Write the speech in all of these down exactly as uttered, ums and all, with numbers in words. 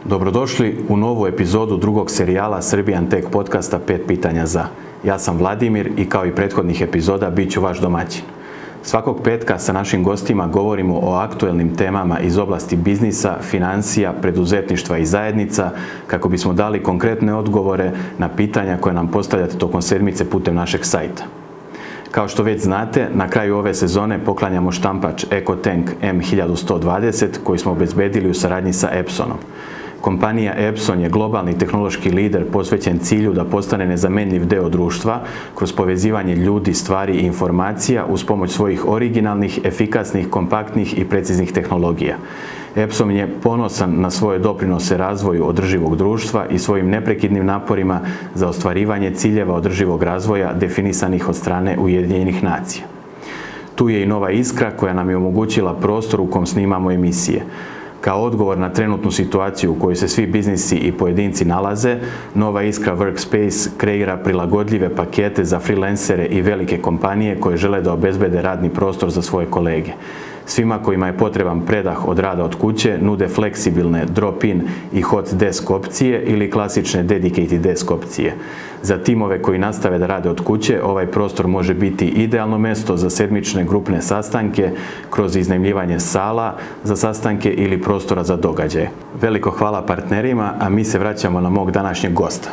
Dobrodošli u novu epizodu drugog serijala Serbian Tech podcasta pet pitanja za. Ja sam Vladimir i kao i prethodnih epizoda bit ću vaš domaćin. Svakog petka sa našim gostima govorimo o aktuelnim temama iz oblasti biznisa, financija, preduzetništva i zajednica kako bismo dali konkretne odgovore na pitanja koje nam postavljate tokom sedmice putem našeg sajta. Kao što već znate, na kraju ove sezone poklanjamo štampač EcoTank M hiljadu sto dvadeset koji smo obezbedili u saradnji sa Epsonom. Kompanija Epson je globalni tehnološki lider posvećen cilju da postane nezamenljiv deo društva kroz povezivanje ljudi, stvari i informacija uz pomoć svojih originalnih, efikasnih, kompaktnih i preciznih tehnologija. Epson je ponosan na svoje doprinose razvoju održivog društva i svojim neprekidnim naporima za ostvarivanje ciljeva održivog razvoja definisanih od strane Ujedinjenih nacija. Tu je i Nova Iskra koja nam je omogućila prostor u kom snimamo emisije. Kao odgovor na trenutnu situaciju u kojoj se svi biznisi i pojedinci nalaze, Nova Iskra Workspace kreira prilagodljive pakete za freelancere i velike kompanije koje žele da obezbede radni prostor za svoje kolege. Svima kojima je potreban predah od rada od kuće nude fleksibilne drop-in i hot desk opcije ili klasične dedicated desk opcije. Za timove koji nastave da rade od kuće, ovaj prostor može biti idealno mesto za sedmične grupne sastanke kroz iznajmljivanje sala za sastanke ili prostora za događaje. Veliko hvala partnerima, a mi se vraćamo na mog današnjeg gosta.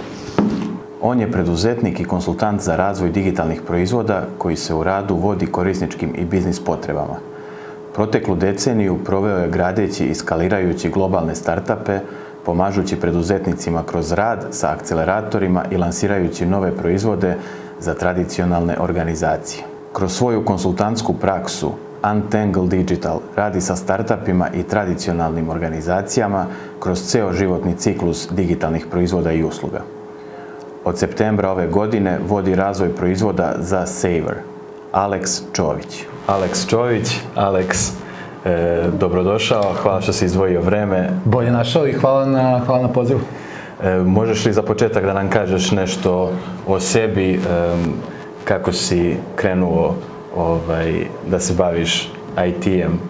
On je preduzetnik i konsultant za razvoj digitalnih proizvoda koji se u radu vodi korisničkim i biznis potrebama. Proteklu deceniju proveo je gradeći i skalirajući globalne startupe, pomažući preduzetnicima kroz rad sa akceleratorima i lansirajući nove proizvode za tradicionalne organizacije. Kroz svoju konsultantsku praksu Untangle Digital radi sa startupima i tradicionalnim organizacijama kroz ceo životni ciklus digitalnih proizvoda i usluga. Od septembra ove godine vodi razvoj proizvoda za Savor. Alex Čović. Alex Čović, Alex, e, dobrodošao, hvala što si izdvojio vreme. Bolje našao i hvala na, hvala na pozivu. E, možeš li za početak da nam kažeš nešto o sebi, e, kako si krenuo ovaj, da se baviš I T-em?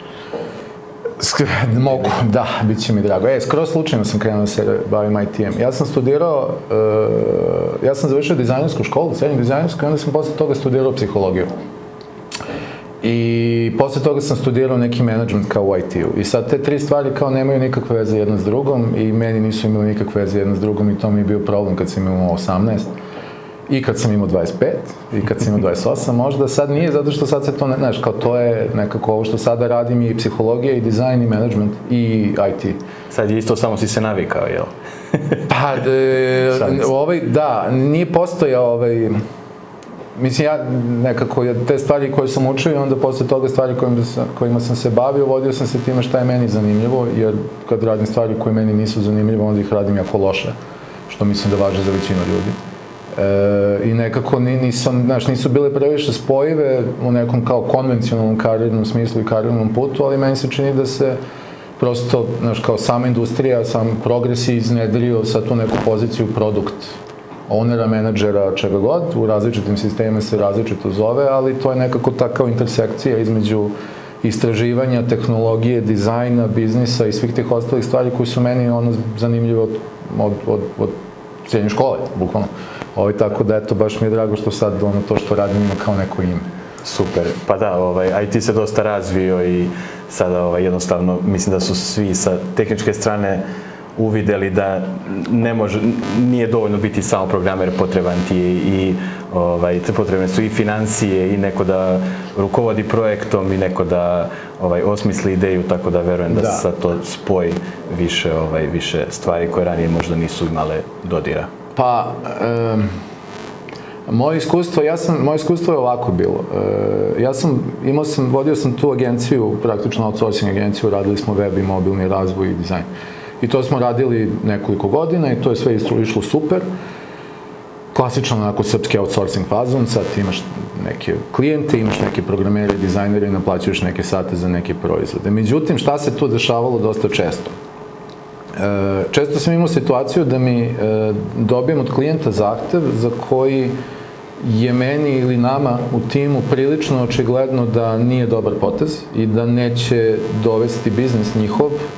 Mogu, da, bit će mi drago. E, skoro slučajno sam krenuo da se bavim I T-em. Ja sam studirao, uh, ja sam završio dizajnersku školu, srednju dizajnersku, i onda sam posle toga studirao psihologiju. I posle toga sam studirao neki management kao u I T-u. I sad te tri stvari kao nemaju nikakve veze jedna s drugom i meni nisu imali nikakve veze jedna s drugom i to mi je bio problem kad sam imao osamnaest. I kad sam imao dvadeset pet, i kad sam imao dvadeset osam, možda sad nije, zato što sad se to ne, znaš, kao to je nekako ovo što sada radim i psihologija, i dizajn, i management, i I T. Sad je isto, samo si se navikao, jel? Pa, e, ovaj, da, nije postojao ovaj, mislim, ja nekako, te stvari koje sam učio i onda posle toga stvari kojima sam, kojima sam se bavio, vodio sam se time šta je meni zanimljivo, jer kad radim stvari koje meni nisu zanimljive, onda ih radim jako loše, što mislim da važi za većinu ljudi. E, i nekako nisam, znaš, nisu bile previše spojive u nekom kao konvencionalnom karijernom smislu i karijernom putu, ali meni se čini da se prosto, znaš, kao sama industrija, sam progres je iznedrio sa tu neku poziciju produkt ownera, menadžera, čega god, u različitim sistemima se različito zove, ali to je nekako ta kao intersekcija između istraživanja, tehnologije, dizajna, biznisa i svih tih ostalih stvari koji su meni ono zanimljive od, od, od, od srednje škole, bukvalno. Ovo, tako da, eto, baš mi je drago što sad ono to što radim ima kao neko ime. Super. Pa da, ovaj, I T se dosta razvio i sada ovaj, jednostavno mislim da su svi sa tehničke strane uvideli da ne može, nije dovoljno biti samo programer, potreban ti je i ovaj, potrebne su i financije i neko da rukovodi projektom i neko da ovaj, osmisli ideju, tako da verujem da, da. se sad to spoji više, ovaj, više stvari koje ranije možda nisu imale dodira. Pa, um, moje iskustvo, ja sam, moje iskustvo je ovako bilo. E, ja sam, imao sam, vodio sam tu agenciju, praktično outsourcing agenciju, radili smo web i mobilni razvoj i dizajn. I to smo radili nekoliko godina i to je sve išlo super. Klasično onako srpski outsourcing fazon, sad imaš neke klijente, imaš neke programere, dizajnere i naplaćuješ neke sate za neke proizvode. Međutim, šta se tu dešavalo dosta često? E, često sam imao situaciju da mi e, dobijem od klijenta zahtev za koji je meni ili nama u timu prilično očigledno da nije dobar potez i da neće dovesti biznis njihov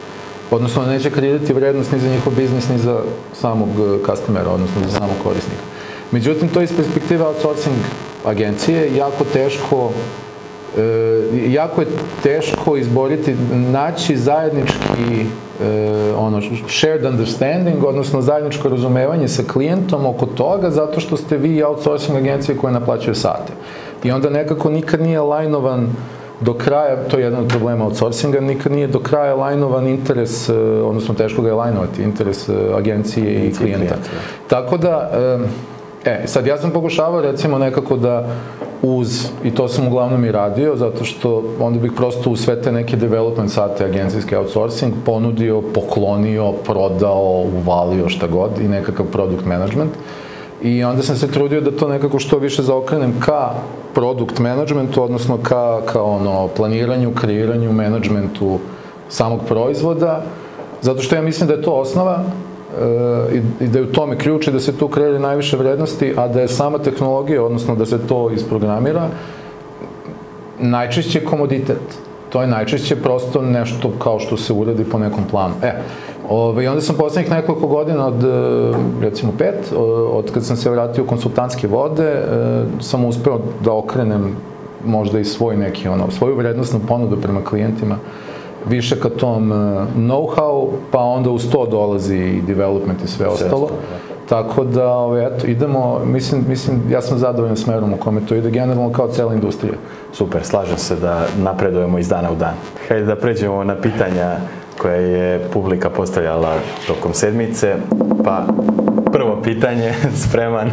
Odnosno, neće kreirati vrednost ni za njihov biznis, ni za samog customera, odnosno za samog korisnika. Međutim, to iz perspektive outsourcing agencije jako teško E, jako je teško izboriti, naći zajednički e, ono, shared understanding, odnosno zajedničko razumevanje sa klijentom oko toga, zato što ste vi outsourcing agencije koje naplaćuju sate. I onda nekako nikad nije lajnovan do kraja, to je jedan od problema outsourcinga, nikad nije do kraja lajnovan interes, odnosno teško ga je lajnovati, interes agencije i klijenta. Tako da, e, sad ja sam pokušavao recimo nekako da uz, i to sam uglavnom i radio, zato što onda bih prosto u sve te neke development sate, agencijski outsourcing, ponudio, poklonio, prodao, uvalio šta god i nekakav product management. I onda sam se trudio da to nekako što više zaokrenem ka product managementu, odnosno ka, ka ono, planiranju, kreiranju, managementu samog proizvoda, zato što ja mislim da je to osnova e, i, i da je u tome ključ i da se tu kreira najviše vrednosti, a da je sama tehnologija, odnosno da se to isprogramira, najčešće komoditet. To je najčešće prosto nešto kao što se uradi po nekom planu. E, ove, i onda sam poslednjih nekoliko godina od, recimo pet, od kad sam se vratio u konsultantske vode, sam uspeo da okrenem možda i svoj neki, ono, svoju vrednostnu ponudu prema klijentima, više ka tom know-how, pa onda uz to dolazi i development i sve ostalo. Tako da, ove, eto, idemo, mislim, mislim, ja sam zadovoljan smerom u kome to ide generalno kao cela industrija. Super, slažem se da napredujemo iz dana u dan. Hajde da pređemo na pitanja koje je publika postavljala tokom sedmice. Pa, prvo pitanje, spreman.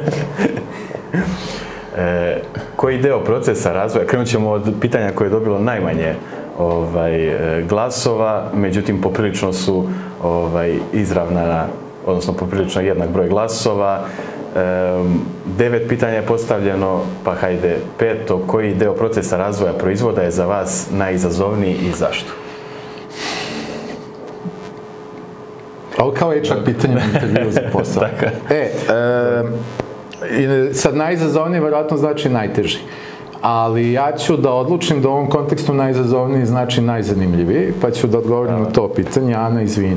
e, koji deo procesa razvoja, krenut ćemo od pitanja koje je dobilo najmanje ovaj, glasova, međutim poprilično su ovaj, izravna, odnosno poprilično jednak broj glasova. E, devet pitanja je postavljeno, pa hajde peto. Koji deo procesa razvoja proizvoda je za vas najizazovniji i zašto? Ovo kao H R pitanje u intervju za posao. e, e, sad najizazovniji verovatno znači najteži. Ali ja ću da odlučim da u ovom kontekstu najizazovniji znači najzanimljiviji, pa ću da odgovorim na to pitanje. Ana, izvini.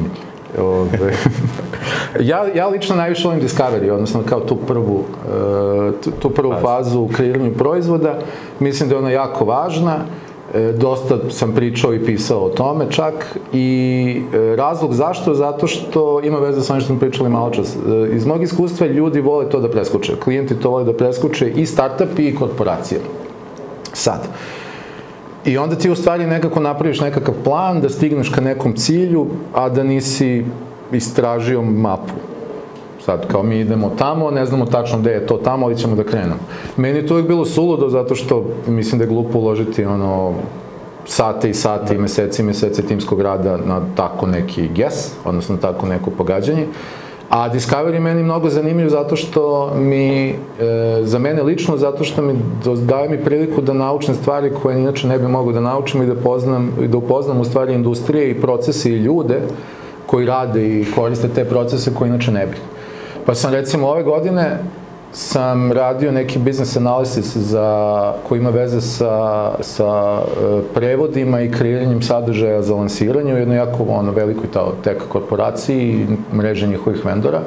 ja, ja lično najviše volim Discovery, odnosno kao tu prvu, tu, tu prvu fazu u kreiranju proizvoda. Mislim da je ona jako važna. Dosta sam pričao i pisao o tome čak i razlog zašto? Zato što ima veze sa onim što smo pričali malo čas. Iz mog iskustva ljudi vole to da preskuče. Klijenti to vole da preskuče i startupi i korporacije. Sad. I onda ti u stvari nekako napraviš nekakav plan da stigneš ka nekom cilju, a da nisi istražio mapu. Sad, kao mi idemo tamo, ne znamo tačno gde je to tamo, ali ćemo da krenemo. Meni je to uvijek bilo suludo, zato što mislim da je glupo uložiti ono, sate i sate i meseci i meseci timskog rada na tako neki guess, odnosno tako neko pogađanje. A Discovery je meni mnogo zanimljiv zato što mi, e, za mene lično, zato što mi daje mi priliku da naučim stvari koje inače ne bi mogao da naučim i da, poznam, i da upoznam u stvari industrije i procese i ljude koji rade i koriste te procese koje inače ne bih. Pa sam recimo ove godine sam radio neki business analysis za, koji ima veze sa, sa prevodima i kreiranjem sadržaja za lansiranje u jednoj jako ono, velikoj tech korporaciji i mreže njihovih vendora.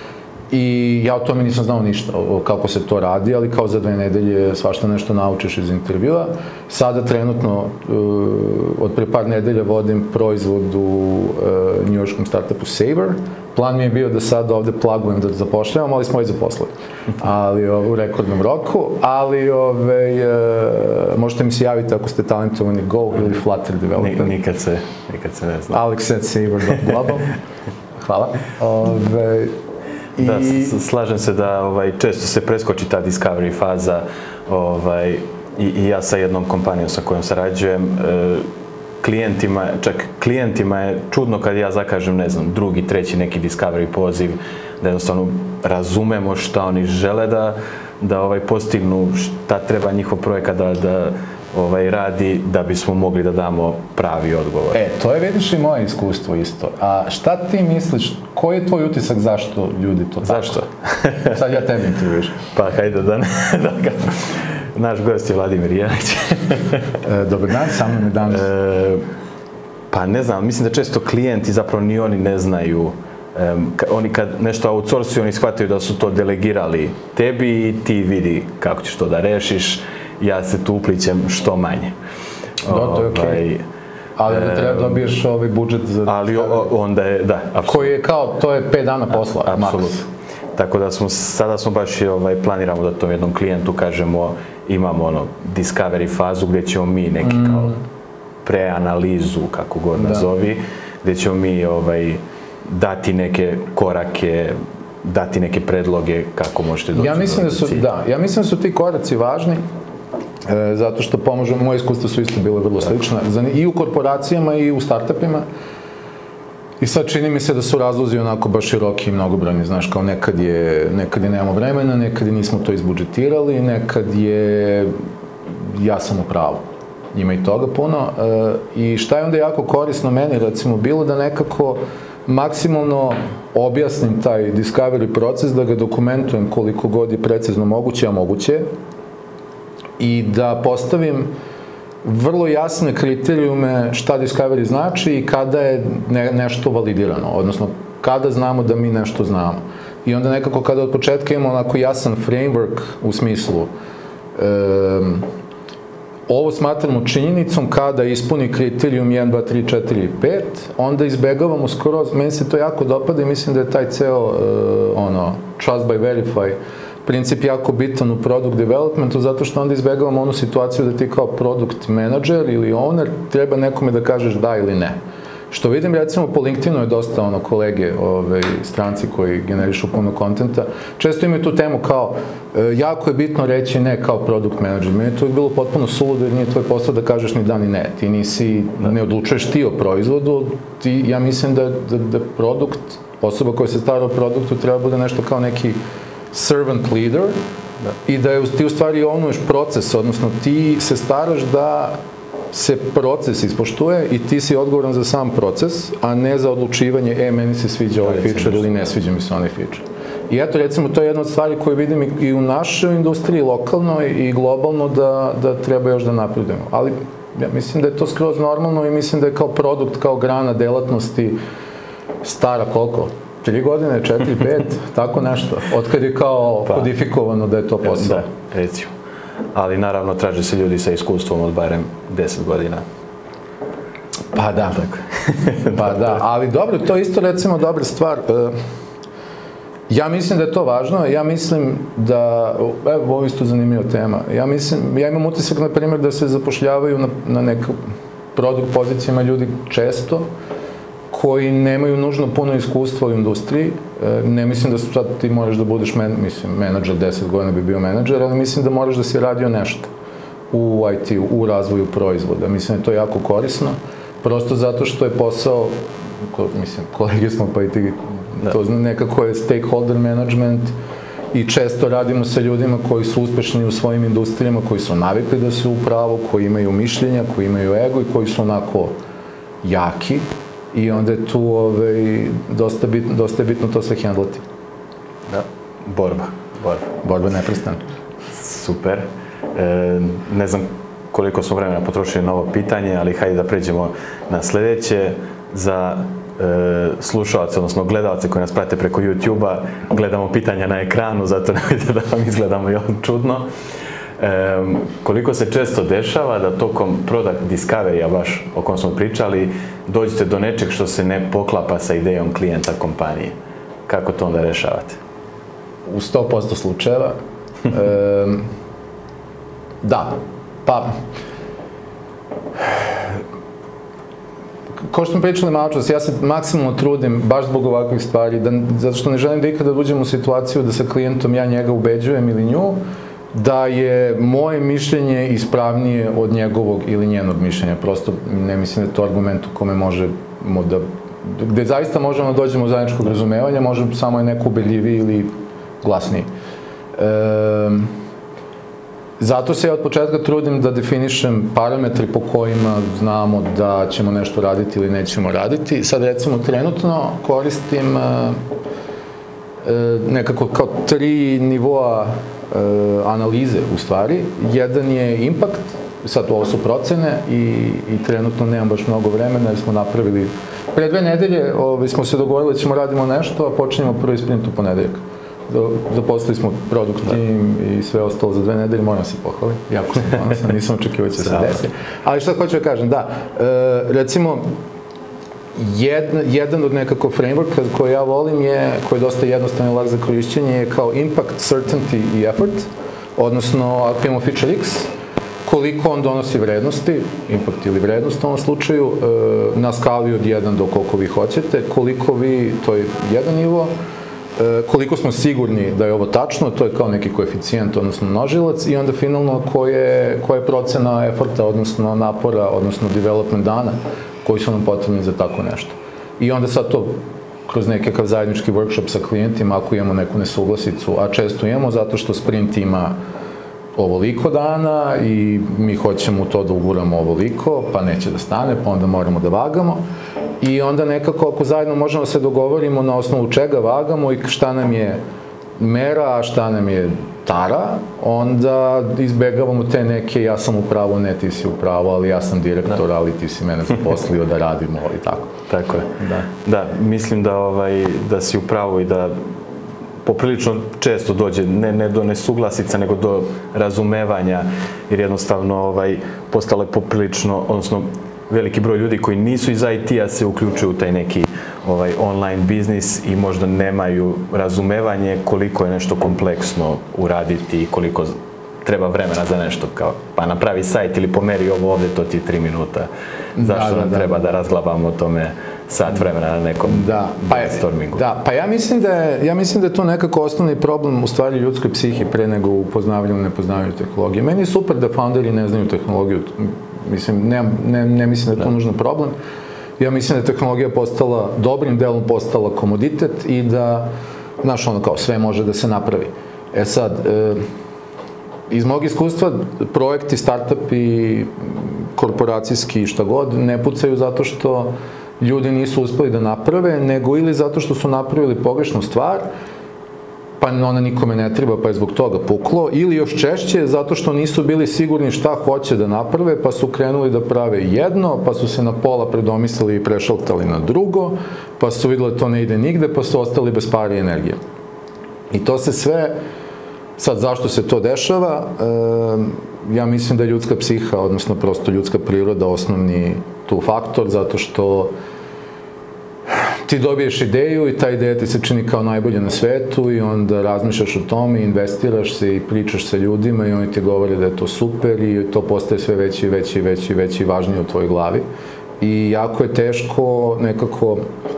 I ja o tome nisam znao ništa, kako se to radi, ali kao za dve nedelje svašta nešto naučiš iz intervjua. Sada trenutno, od pre par nedelja vodim proizvod u njujorškom startupu Saver. Plan mi je bio da sad ovde plagujem da zapošljavam, ali smo i zaposlili. Ali u rekordnom roku, ali ove, možete mi se javiti ako ste talentovani Go ili Flutter developer. Nikad se, nikad se ne znam. alex at saver dot global. Hvala. Ove, I... Da, slažem se da ovaj, često se preskoči ta discovery faza ovaj, i, i ja sa jednom kompanijom sa kojom sarađujem, e, klijentima, čak klijentima je čudno kad ja zakažem, ne znam, drugi, treći neki discovery poziv, da jednostavno razumemo šta oni žele da, da ovaj, postignu, šta treba njihov projekat da, da ovaj, radi, da bismo mogli da damo pravi odgovor. E, to je vidiš i moje iskustvo isto. A šta ti misliš, koji je tvoj utisak zašto ljudi to tako? Zašto? Sad ja tebi intervjuš. Pa hajde da ne, da ga... Naš gost je Vladimir Jelić. e, dobar dan, sa mnom je danas. E, Pa ne znam, mislim da često klijenti zapravo ni oni ne znaju. Um, ka, oni kad nešto outsourcuju, oni shvataju da su to delegirali tebi i ti vidi kako ćeš to da rešiš, ja se tu uplićem što manje. Da, to je okej. Okay. Ali da treba dobiješ ovaj budžet za... Ali o, onda je, da, apsolutno. Koji je kao, to je pet dana posla, apsolutno. Tako da smo, sada smo baš ovaj, planiramo da tom jednom klijentu kažemo, imamo ono, discovery fazu gdje ćemo mi neki mm. kao preanalizu, kako god nazovi, gdje ćemo mi ovaj, dati neke korake, dati neke predloge kako možete doći ja mislim do da su, da, ja mislim da su ti koraci važni, e, zato što pomažu, moje iskustva su isto bile vrlo slične, i u korporacijama i u startupima. I sad čini mi se da su razlozi onako baš široki i mnogobrojni, znaš, kao nekad je, nekad je nemamo vremena, nekad je nismo to izbudžetirali, nekad je ja sam u pravu. Ima i toga puno. E, I šta je onda jako korisno meni, recimo, bilo da nekako maksimalno objasnim taj discovery proces, da ga dokumentujem koliko god je precizno moguće, a moguće, i da postavim vrlo jasne kriterijume šta discovery znači i kada je ne, nešto validirano, odnosno kada znamo da mi nešto znamo. I onda nekako kada od početka imamo onako jasan framework u smislu um, ovo smatramo činjenicom kada ispuni kriterijum jedan, dva, tri, četiri, pet, onda izbegavamo skroz, meni se to jako dopada i mislim da je taj ceo uh, ono, trust by verify princip jako bitan u product developmentu, zato što onda izbegavamo onu situaciju da ti kao product manager ili owner treba nekome da kažeš da ili ne. Što vidim, recimo, po LinkedInu je dosta ono, kolege, ove, stranci koji generišu puno kontenta, često imaju tu temu kao, e, jako je bitno reći ne kao product manager. Meni je to bilo potpuno suludo jer nije tvoj posao da kažeš ni da ni ne. Ti nisi, ne odlučuješ ti o proizvodu, ti, ja mislim da, da, da produkt, osoba koja se stara o produktu treba bude nešto kao neki servant leader, da. I da je, ti u stvari onuješ proces, odnosno ti se staraš da se proces ispoštuje i ti si odgovoran za sam proces, a ne za odlučivanje, e, meni se sviđa ovaj feature ili ne sviđa mi se onaj feature. I eto, recimo, to je jedna od stvari koju vidim i u našoj industriji, lokalno i globalno, da, da treba još da napredujemo. Ali ja mislim da je to skroz normalno i mislim da je kao produkt, kao grana delatnosti stara koliko? Tri godine, četiri, pet, tako nešto. Otkad je kao pa, kodifikovano da je to posao. Da, recimo. Ali naravno traže se ljudi sa iskustvom od barem deset godina. Pa da. Pa da, ali dobro, to je isto recimo dobra stvar. Ja mislim da je to važno, ja mislim da, evo, ovo je isto zanimljiva tema, ja mislim, ja imam utisak, na primjer, da se zapošljavaju na, na nekim produkt pozicijama ljudi često, koji nemaju nužno puno iskustva u industriji. Ne mislim da sad ti moraš da budeš, men, mislim, menadžer, deset godina bi bio menadžer, ali mislim da moraš da si radio nešto u I T-u, u razvoju proizvoda. Mislim da je to jako korisno, prosto zato što je posao, mislim, kolege smo pa i ti, to nekako je stakeholder management i često radimo sa ljudima koji su uspešni u svojim industrijama, koji su navikli da su u pravu, koji imaju mišljenja, koji imaju ego i koji su onako jaki. I onda je tu ovaj, dosta, bitno, dosta je bitno to sve handlati. Da, borba. Borba, borba neprestana. Super. E, ne znam koliko smo vremena potrošili na ovo pitanje, ali hajde da pređemo na sljedeće. Za e, slušalce, odnosno gledalce koji nas prate preko YouTube-a, gledamo pitanja na ekranu, zato ne vidite da vam izgledamo i ovo čudno. E, koliko se često dešava da tokom product discovery-a, baš o kom smo pričali, dođete do nečeg što se ne poklapa sa idejom klijenta kompanije? Kako to onda rešavate? U sto posto slučajeva. e, da, pa kao što smo pričali malo čas, ja se maksimalno trudim, baš zbog ovakvih stvari, da, zato što ne želim da ikada uđem u situaciju da sa klijentom ja njega ubeđujem ili nju, da je moje mišljenje ispravnije od njegovog ili njenog mišljenja. Prosto ne mislim da je to argument u kome možemo da, gde zaista možemo da dođemo do zajedničkog razumevanja, možemo samo je neko ubedljiviji ili glasniji. E, zato se ja od početka trudim da definišem parametri po kojima znamo da ćemo nešto raditi ili nećemo raditi. Sad recimo trenutno koristim e, nekako kao tri nivoa analize, u stvari. Jedan je impact, sad ovo su procene i, i trenutno nemam baš mnogo vremena jer smo napravili, pre dve nedelje ovaj, smo se dogovorili da ćemo radimo nešto, a počinjemo prvi sprint u ponedeljak. Zaposlili smo produkt team i sve ostalo za dve nedelje, moram se pohvaliti, jako sam ponosan, nisam očekivao će se desi. Ali što hoću da kažem, da, e, recimo, Jedna, jedan od nekako frameworka koji ja volim je, koji je dosta jednostavno i lak za korišćenje, je kao impact, certainty i effort, odnosno ako imamo feature X, koliko on donosi vrednosti, impact ili vrednost u ovom slučaju, e, na skali od jedan do koliko vi hoćete, koliko vi, to je jedan nivo, e, koliko smo sigurni da je ovo tačno, to je kao neki koeficijent, odnosno množilac, i onda finalno koje, koja je procena efforta, odnosno napora, odnosno development dana, koji su nam potrebni za tako nešto. I onda sad to kroz nekakav zajednički workshop sa klijentima, ako imamo neku nesuglasicu, a često imamo zato što sprint ima ovoliko dana i mi hoćemo u to da uguramo ovoliko, pa neće da stane, pa onda moramo da vagamo. I onda nekako ako zajedno možemo se dogovorimo na osnovu čega vagamo i šta nam je mera, a šta nam je tara, onda izbegavamo te neke ja sam u pravu, ne ti si u pravu, ali ja sam direktor, ali ti si mene zaposlio da radimo i tako. Tako je. Da, da mislim da, ovaj, da si u pravu i da poprilično često dođe, ne, ne do nesuglasica, nego do razumevanja, jer jednostavno ovaj, postalo je poprilično, odnosno veliki broj ljudi koji nisu iz I T-a se uključuju u taj neki ovaj, online biznis i možda nemaju razumevanje koliko je nešto kompleksno uraditi i koliko treba vremena za nešto, kao pa napravi sajt ili pomeri ovo ovdje, to ti je tri minuta. Zašto da, nam da, treba da, da razglabamo o tome sat vremena na nekom da, pa brainstormingu? Da, pa ja mislim da je, ja mislim da je to nekako osnovni problem u stvari ljudskoj psihi pre nego u poznavanju, nepoznavanju tehnologije. Meni je super da founderi ne znaju tehnologiju, mislim, ne, ne, ne mislim da je to nužno problem. Ja mislim da je tehnologija postala, dobrim delom postala komoditet i da, znaš, ono kao, sve može da se napravi. E sad, e, iz mog iskustva, projekti, startupi, korporacijski, šta god, ne pucaju zato što ljudi nisu uspeli da naprave, nego ili zato što su napravili pogrešnu stvar, pa ona nikome ne treba, pa je zbog toga puklo, ili još češće, zato što nisu bili sigurni šta hoće da naprave, pa su krenuli da prave jedno, pa su se na pola predomislili i prešaltali na drugo, pa su videli da to ne ide nigde, pa su ostali bez pare i energije. I to se sve, sad zašto se to dešava, e, ja mislim da je ljudska psiha, odnosno prosto ljudska priroda osnovni tu faktor, zato što ti dobiješ ideju i ta ideja ti se čini kao najbolje na svetu i onda razmišljaš o tome, investiraš se i pričaš sa ljudima i oni ti govore da je to super i to postaje sve veći i veći i veći i veći i važnije u tvojoj glavi. I jako je teško nekako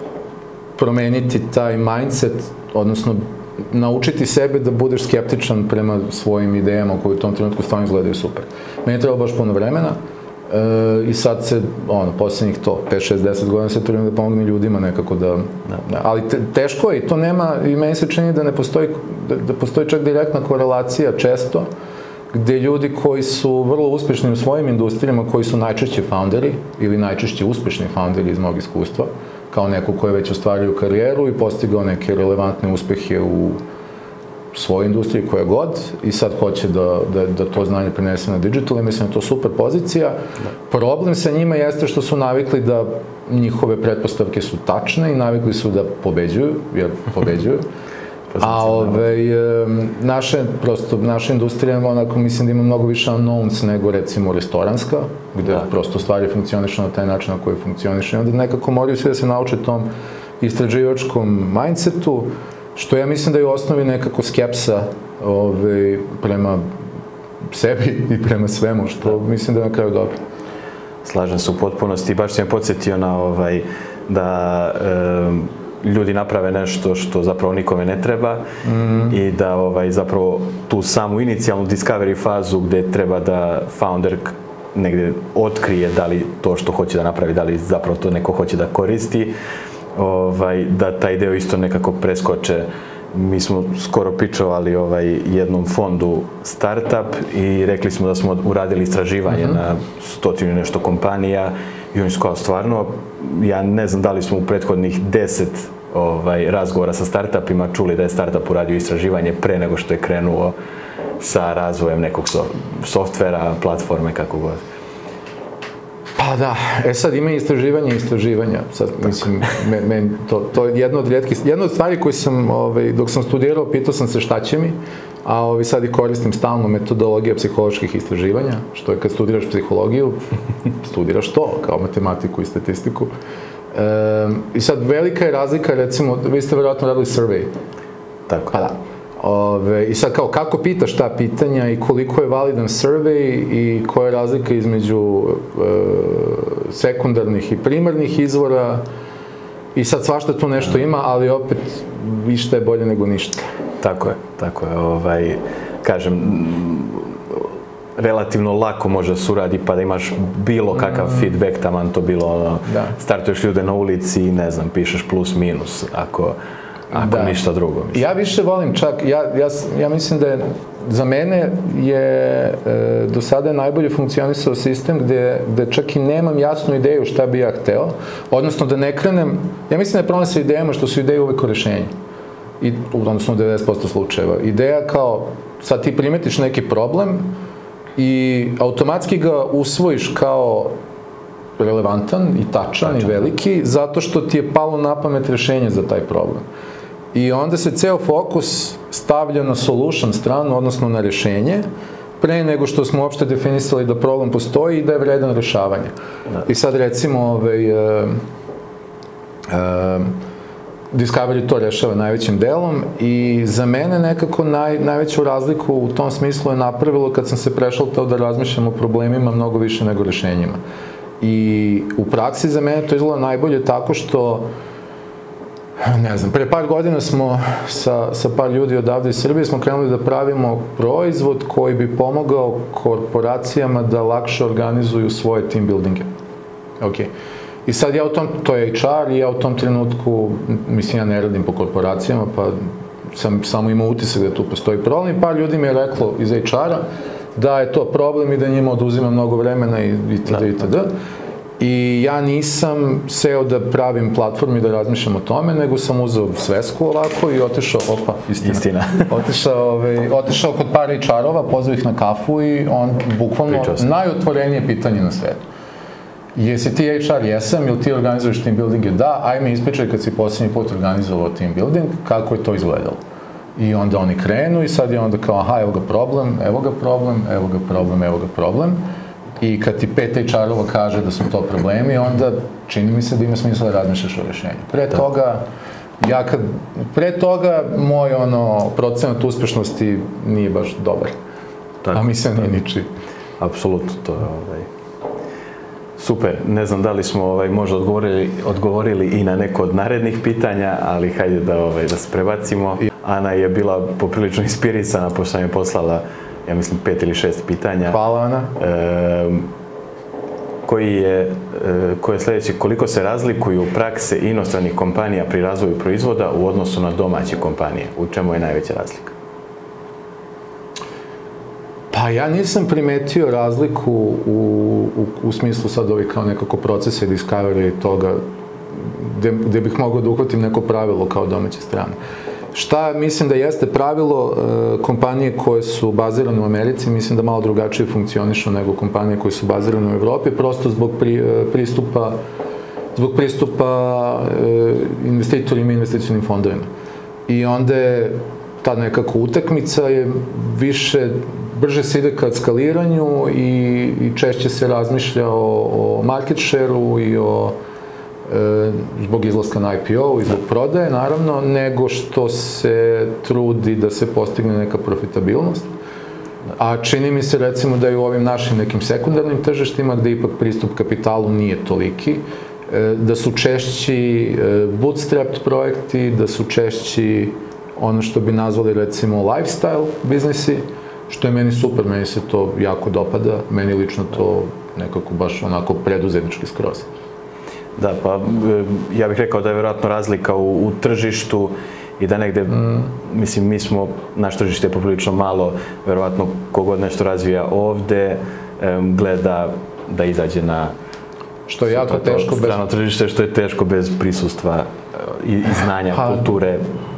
promeniti taj mindset, odnosno naučiti sebe da budeš skeptičan prema svojim idejama koje u tom trenutku stvarno izgledaju super. Meni je trebalo baš puno vremena. E, i sad se, ono, posljednjih to, pet, šest, deset godina se trudim da pomogne ljudima nekako da, da ali te, teško je i to nema, i meni se čini da ne postoji, da, da postoji čak direktna korelacija često, gde ljudi koji su vrlo uspešni u svojim industrijama, koji su najčešće founderi ili najčešće uspešni founderi iz mog iskustva, kao neko ko je već ostvario karijeru i postigao neke relevantne uspehe u svojoj industriji koja god i sad hoće da, da, da to znanje prenese na digital i mislim da je to super pozicija. Da. Problem sa njima jeste što su navikli da njihove pretpostavke su tačne i navikli su da pobeđuju, jer pobeđuju. A ove, naše, prosto, naša industrija, onako, mislim da ima mnogo više unknowns nego recimo restoranska, gde da. prosto stvari funkcionišu na taj način na koji funkcionišu. I onda nekako moraju svi da se nauče tom istraživačkom mindsetu, što ja mislim da je u osnovi nekako skepsa ove, prema sebi i prema svemu, što da. mislim da je na kraju dobro. Slažem se u potpunosti. Baš sam je podsjetio na ovaj, da e, ljudi naprave nešto što zapravo nikome ne treba mm. i da ovaj, zapravo tu samu inicijalnu discovery fazu gde treba da founder negde otkrije da li to što hoće da napravi, da li zapravo to neko hoće da koristi, ovaj, da taj deo isto nekako preskoče. Mi smo skoro pičovali ovaj, jednom fondu startup i rekli smo da smo uradili istraživanje mm-hmm. na stotinu nešto kompanija i oni su kao stvarno, ja ne znam da li smo u prethodnih deset ovaj, razgovora sa startupima čuli da je startup uradio istraživanje pre nego što je krenuo sa razvojem nekog softvera, platforme, kako god? Pa da, e sad ima istraživanja i istraživanja. Sad, mislim, me, me, to, to je jedno od rijetkih, jedna od stvari koje sam, ovaj, dok sam studirao, pitao sam se šta će mi, a ovaj, sad i koristim stalno metodologija psiholoških istraživanja, što je kad studiraš psihologiju, studiraš to, kao matematiku i statistiku. E, I sad velika je razlika, recimo, vi ste verovatno radili survey. Tako. Pa da. Ove, I sad kao kako pitaš ta pitanja i koliko je validan survey i koja je razlika između e, sekundarnih i primarnih izvora i sad svašta tu nešto ima, ali opet ništa je bolje nego ništa. Tako je, tako je. Ovaj, kažem, relativno lako može suradi pa da imaš bilo kakav mm. feedback, taman to bilo ono, startuješ ljude na ulici i ne znam, pišeš plus minus, ako Ako da. ništa drugo. Mislim. Ja više volim čak, ja, ja, ja mislim da je, za mene je e, do sada najbolje funkcionisao sistem gde, gde čak i nemam jasnu ideju šta bi ja hteo, odnosno da ne krenem, ja mislim da je problem sa idejama što su ideje uvek o rešenju. I, odnosno u devedeset posto slučajeva. Ideja kao, sad ti primetiš neki problem i automatski ga usvojiš kao relevantan i tačan, tačan i veliki, zato što ti je palo na pamet rešenje za taj problem. I onda se ceo fokus stavlja na solution stranu, odnosno na rešenje, pre nego što smo uopšte definisali da problem postoji i da je vredan rešavanja. Da. I sad recimo ovaj, uh, uh, Discovery to rešava najvećim delom i za mene nekako naj, najveću razliku u tom smislu je napravilo kad sam se prešao to da razmišljam o problemima mnogo više nego rešenjima. I u praksi za mene to izgleda najbolje tako što, ne znam, pre par godina smo sa, sa par ljudi odavde iz Srbije smo krenuli da pravimo proizvod koji bi pomogao korporacijama da lakše organizuju svoje team buildinge. Ok. I sad ja u tom, to je H R i ja u tom trenutku, mislim ja ne radim po korporacijama, pa sam samo imao utisak da tu postoji problem i par ljudi mi je reklo iz H R-a da je to problem i da njima oduzima mnogo vremena i itd. itd. I ja nisam seo da pravim platformu i da razmišljam o tome, nego sam uzeo svesku ovako i otišao, opa, istina, istina. otišao, ovaj, otišao kod par H R-ova, pozvao ih na kafu i on, bukvalno, najotvorenije pitanje na svetu. Jesi ti H R? Jesam, ili ti organizuješ team buildinge? Da, ajme ispričaj kad si posljednji put organizovao team building, kako je to izgledalo. I onda oni krenu i sad je onda kao, aha, evo ga problem, evo ga problem, evo ga problem, evo ga problem. I kad ti pet H R-ova kaže da su to problemi, onda čini mi se da ima smisla da razmišljaš o rješenju. Pre toga, ja kad, pre toga, moj ono, procenat uspešnosti nije baš dobar. Tako, a mislim nije niči. Apsolutno, to je ovaj... Super, ne znam da li smo ovaj, možda odgovorili, odgovorili i na neko od narednih pitanja, ali hajde da, ovaj, da se prebacimo. Ana je bila poprilično inspirisana, pošto nam je poslala, ja mislim, pet ili šest pitanja. Hvala, Ana. E, koji je, e, koji je sljedeći, koliko se razlikuju prakse inostranih kompanija pri razvoju proizvoda u odnosu na domaće kompanije? U čemu je najveća razlika? Pa ja nisam primetio razliku u, u, u smislu sad ovih kao nekako procesa i Discovery i toga gde, gde bih mogao da uhvatim neko pravilo kao domaće strane. Šta mislim da jeste pravilo, e, kompanije koje su bazirane u Americi, mislim da malo drugačije funkcionišu nego kompanije koje su bazirane u Evropi, prosto zbog pri, pristupa, zbog pristupa e, investitorima i investicionim fondovima. I onda je ta nekako utakmica je više, brže se ide ka skaliranju i, i češće se razmišlja o, o market share-u i o e, zbog izlaska na I P O i zbog prodaje, naravno, nego što se trudi da se postigne neka profitabilnost. A čini mi se, recimo, da i u ovim našim nekim sekundarnim tržištima, gde ipak pristup kapitalu nije toliki, e, da su češći e, bootstrapped projekti, da su češći ono što bi nazvali, recimo, lifestyle biznisi, što je meni super, meni se to jako dopada, meni lično to nekako baš onako preduzetnički skroz. Da, pa ja bih rekao da je vjerojatno razlika u, u tržištu i da negde, mm. mislim, mi smo, naš tržište je poprilično malo, vjerojatno kogod nešto razvija ovde, um, gleda da izađe na što je jako teško bez strano tržište, što je teško bez prisustva i, i znanja, ha, kulture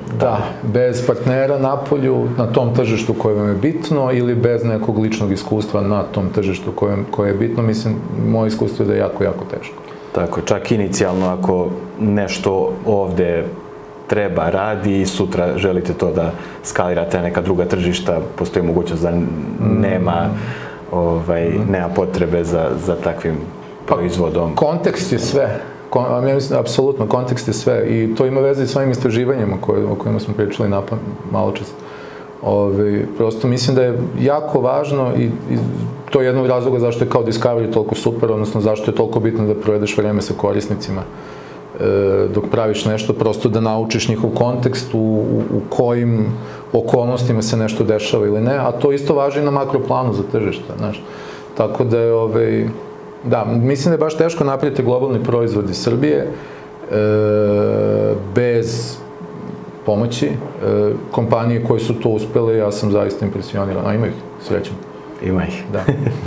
Da, bez partnera na polju, na tom tržištu koje vam je bitno ili bez nekog ličnog iskustva na tom tržištu koje, koje je bitno, mislim, moje iskustvo je da je jako, jako teško. Tako, čak inicijalno ako nešto ovde treba, radi i sutra želite to da skalirate na neka druga tržišta, postoji mogućnost da nema, ovaj, nema potrebe za, za takvim proizvodom. Pa, kontekst je sve. Kon, ja mislim, apsolutno, kontekst je sve i to ima veze i s ovim istraživanjima koje, o kojima smo pričali napad, malo čas. Ove, prosto mislim da je jako važno i, i to je jednog razloga zašto je kao Discovery toliko super, odnosno zašto je toliko bitno da provedeš vreme sa korisnicima e, dok praviš nešto, prosto da naučiš njihov kontekst u, u, u kojim okolnostima se nešto dešava ili ne, a to isto važi i na makroplanu za tržište, znaš. Tako da je, ove, da, mislim da je baš teško napraviti globalni proizvod iz Srbije e, bez pomoći. E, kompanije koje su to uspele, ja sam zaista impresioniran. A ima ih, srećom. Ima ih. Da.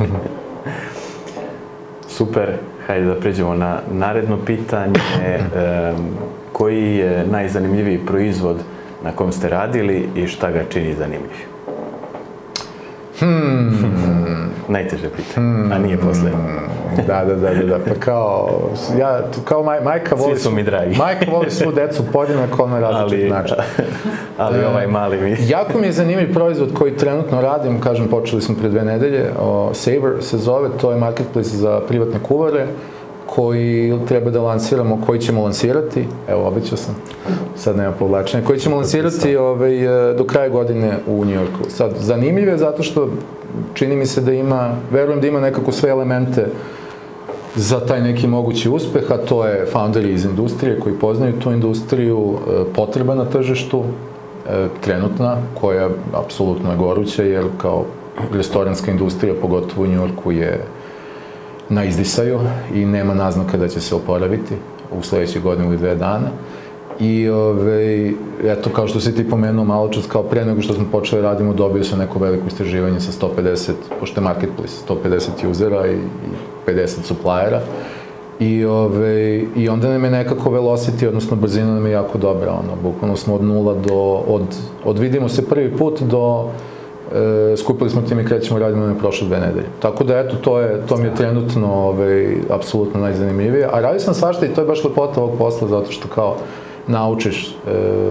Super. Hajde da pređemo na naredno pitanje. E, koji je najzanimljiviji proizvod na kom ste radili i šta ga čini zanimljivim? Hmm. Najteže pitanje, hmm. a nije poslednje. Da, da, da, da, pa kao, ja, kao maj, majka voli... Svi su mi dragi. Majka voli svu decu podjednako na različit način. Ali ovaj mali mi... Jako mi je zanimljiv proizvod koji trenutno radim, kažem, počeli smo pre dve nedelje, o, Saver se zove, to je marketplace za privatne kuvare, koji treba da lansiramo, koji ćemo lansirati, evo, obećao sam, sad nema povlačenja, koji ćemo lansirati ovaj, do kraja godine u New Yorku. Sad, zanimljiv je zato što čini mi se da ima, verujem da ima nekako sve elemente za taj neki mogući uspeh, a to je founderi iz industrije koji poznaju tu industriju, potreba na tržištu, trenutna, koja apsolutno je goruća, jer kao restoranska industrija, pogotovo u New Yorku, je na izdisaju i nema naznaka da će se oporaviti u sledećih godinu ili dve dana. I, ove, eto, kao što si ti pomenuo malo čas, kao pre nego što smo počeli radimo, dobio sam neko veliko istraživanje sa sto pedeset, pošto je marketplace, sto pedeset usera i, i pedeset suppliera. I, ove, I onda nam je nekako velocity, odnosno brzina nam je jako dobra, ono, bukvalno smo od nula do, od, od vidimo se prvi put do E, skupili smo tim i krećemo radimo na prošle dve nedelje. Tako da, eto, to, je, to mi je trenutno ovaj, apsolutno najzanimljivije. A radio sam svašta i to je baš lepota ovog posla, zato što kao naučiš e,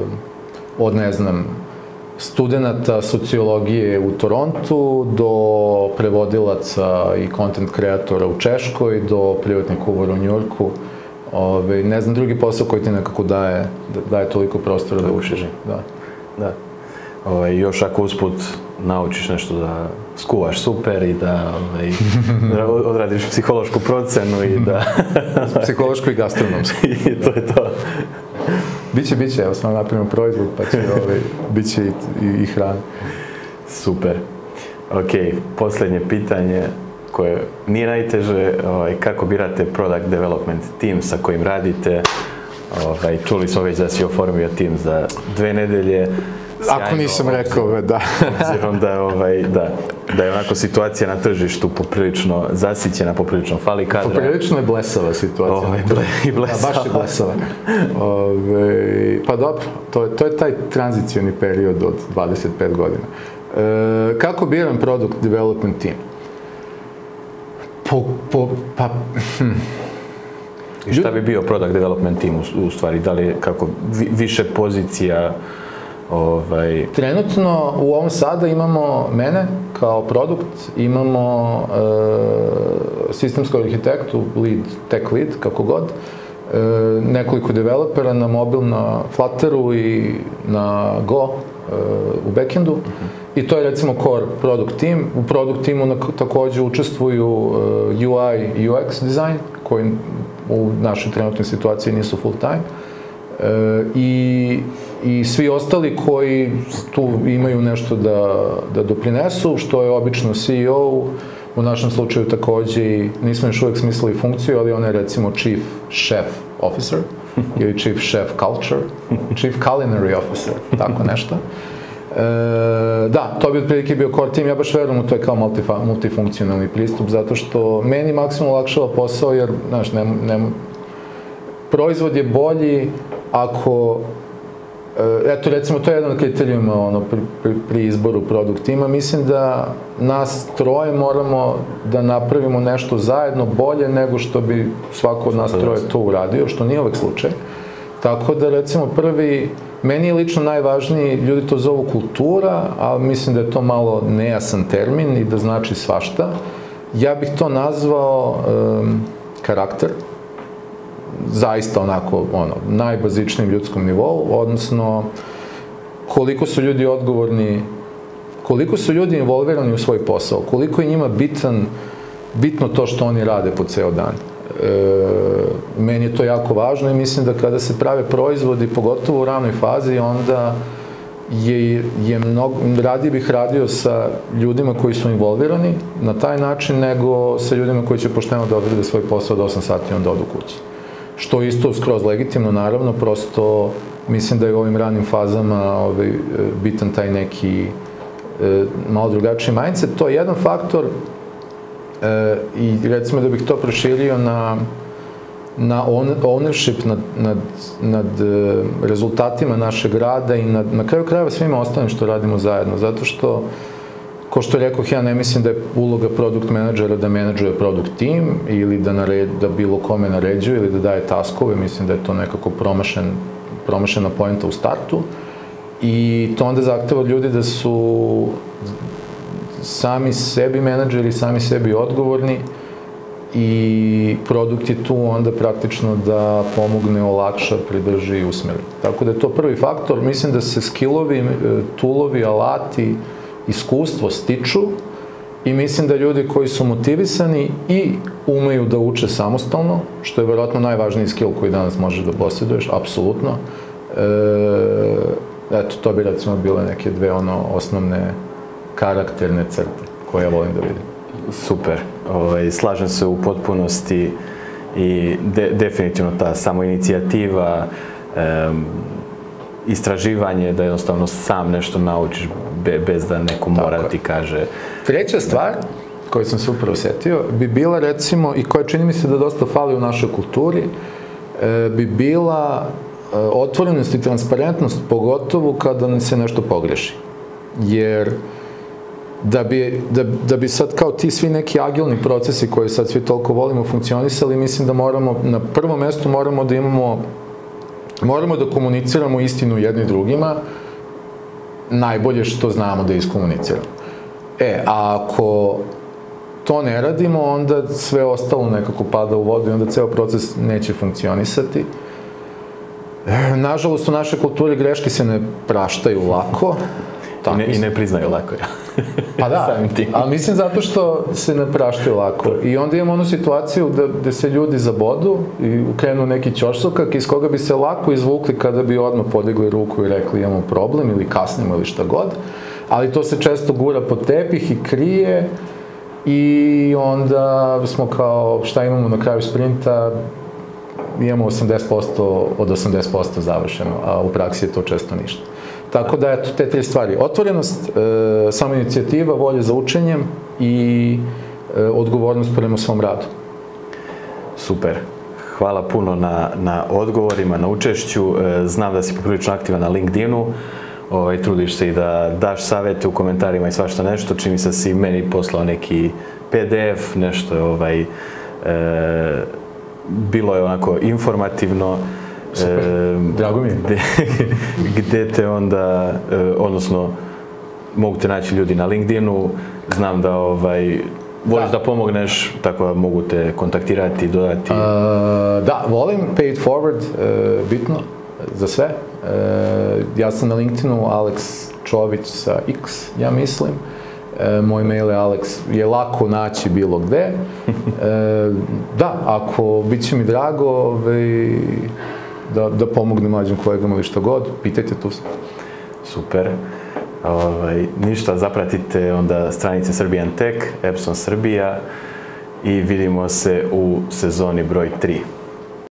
od, ne znam, studenta sociologije u Torontu do prevodilaca i content kreatora u Češkoj, do privatnih kuvara u Njujorku. Ove, ne znam, drugi posao koji ti nekako daje, daje toliko prostora da učiš. Da. Da. Ovaj, još ako usput naučiš nešto da skuvaš super i da, ovaj, da odradiš psihološku procenu i da... Psihološku i gastronomsku. I to je to. Biće, biće, evo smo napravimo proizvod, pa će, ovaj, biće i, i, i hrana. Super. Ok, posljednje pitanje koje nije najteže, ovaj, kako birate product development team sa kojim radite? Ovaj, čuli smo već da si oformio tim za dve nedelje. Sjajno, ako nisam rekao, da. Obzirom da, ovaj, da, da je onako situacija na tržištu poprilično zasićena, poprilično fali kadra. Poprilično je blesava situacija. Ove, ble, i blesava. Da, baš je blesava. Ove, pa dobro, to, to je taj tranzicioni period od dvadeset pet godina. E, kako biram product development team? Po, po, pa... Hm. I šta bi bio product development team u, u stvari? Da li je kako vi, više pozicija? Ovaj... Trenutno u ovom sada imamo mene kao produkt, imamo e, sistemskog arhitektu, lead, tech lead, kako god, e, nekoliko developera na mobil, na Flutteru i na Go e, u backendu. Uh-huh. I to je recimo core product team. U product teamu takođe učestvuju e, U I i U X design, koji u našoj trenutnoj situaciji nisu full time. E, i, i svi ostali koji tu imaju nešto da, da doprinesu, što je obično C E O, u našem slučaju takođe, nismo još uvek smislili funkciju, ali on je recimo Chief Chef Officer, ili Chief Chef Culture, Chief Culinary Officer, tako nešto. E, da, to bi otprilike bio core team, ja baš verujem u to je kao multifa, multifunkcionalni pristup, zato što meni maksimalno olakšava posao, jer, znaš, ne, ne, proizvod je bolji ako Eto, recimo, to je jedan od kriterijuma ono, pri, pri, pri izboru produkt tima. Mislim da nas troje moramo da napravimo nešto zajedno bolje nego što bi svako od nas troje to uradio, što nije uvek slučaj. Tako da, recimo, prvi, meni je lično najvažniji, ljudi to zovu kultura, ali mislim da je to malo nejasan termin i da znači svašta. Ja bih to nazvao um, karakter, zaista onako, ono, najbazičnijem ljudskom nivou, odnosno koliko su ljudi odgovorni, koliko su ljudi involvirani u svoj posao, koliko je njima bitan, bitno to što oni rade po ceo dan. E, meni je to jako važno i mislim da kada se prave proizvodi, pogotovo u ranoj fazi, onda je, je mnogo, radije bih radio sa ljudima koji su involvirani na taj način nego sa ljudima koji će pošteno da odrade svoj posao od osam sati i onda odu kući. Što je isto skroz legitimno, naravno, prosto mislim da je u ovim ranim fazama ovaj, bitan taj neki e, malo drugačiji mindset. To je jedan faktor e, i recimo da bih to proširio na, na ownership nad, nad, nad rezultatima našeg rada i nad, na kraju krajeva svima ostalim što radimo zajedno, zato što ko što rekoh, ja ne mislim da je uloga produkt menadžera da menadžuje produkt tim ili da, nared, da bilo kome naređuje ili da daje taskove, mislim da je to nekako promašen, promašena poenta u startu i to onda zahteva od ljudi da su sami sebi menadžeri, sami sebi odgovorni i produkt je tu onda praktično da pomogne, olakša, pridrži i usmeri. Tako da je to prvi faktor, mislim da se skillovi, toolovi, alati, iskustvo stiču i mislim da ljudi koji su motivisani i umeju da uče samostalno, što je verovatno najvažniji skill koji danas možeš da posjeduješ, apsolutno. E, eto, to bi recimo bile neke dve ono osnovne karakterne crte koje ja volim da vidim. Super, ovaj, slažem se u potpunosti i de, definitivno ta samoinicijativa, um, istraživanje, da jednostavno sam nešto naučiš be, bez da neko mora ti kaže. Treća stvar koju sam se upravo setio bi bila recimo, i koja čini mi se da dosta fali u našoj kulturi, e, bi bila e, otvorenost i transparentnost, pogotovo kada se nešto pogreši. Jer da bi, da, da bi sad kao ti svi neki agilni procesi koje sad svi toliko volimo funkcionisali, mislim da moramo, na prvom mestu moramo da imamo moramo da komuniciramo istinu jedni drugima, najbolje što znamo da iskomuniciramo. E, a ako to ne radimo, onda sve ostalo nekako pada u vodu i onda ceo proces neće funkcionisati. E, nažalost, u našoj kulturi greške se ne praštaju lako. I ne, i ne priznaju lako, ja. Pa da, ali mislim zato što se ne praštaju lako. I onda imamo onu situaciju da, da se ljudi zabodu i ukrenu neki ćošsokak iz koga bi se lako izvukli kada bi odmah podigli ruku i rekli imamo problem ili kasnimo ili šta god. Ali to se često gura pod tepih i krije i onda smo kao šta imamo na kraju sprinta, imamo osamdeset posto od osamdeset posto završeno, a u praksi je to često ništa. Tako da, eto, te tri stvari. Otvorenost, e, samoinicijativa, volja za učenjem i e, odgovornost prema svom radu. Super. Hvala puno na, na odgovorima, na učešću. E, znam da si poprilično aktivan na LinkedInu. Ovaj, trudiš se i da daš savete u komentarima i svašta nešto. Čini se da si meni poslao neki P D F, nešto je ovaj, e, bilo je onako informativno. Super, e, drago mi je. Gde, gde te onda, e, odnosno, mogu te naći ljudi na LinkedInu, znam da ovaj, voliš da. da pomogneš, tako da mogu te kontaktirati, dodati. Uh, da, volim, pay it forward, uh, bitno, za sve. Uh, ja sam na LinkedInu Alex Čović sa X, ja mislim. Uh, moj mail je Alex, je lako naći bilo gde. Uh, da, ako bit će mi drago, ovaj, da, da pomogne mlađim kolegama ili što god, pitajte tu sam. Super. Ovaj, ništa, zapratite onda stranice Serbian Tech, Epson Srbija i vidimo se u sezoni broj tri.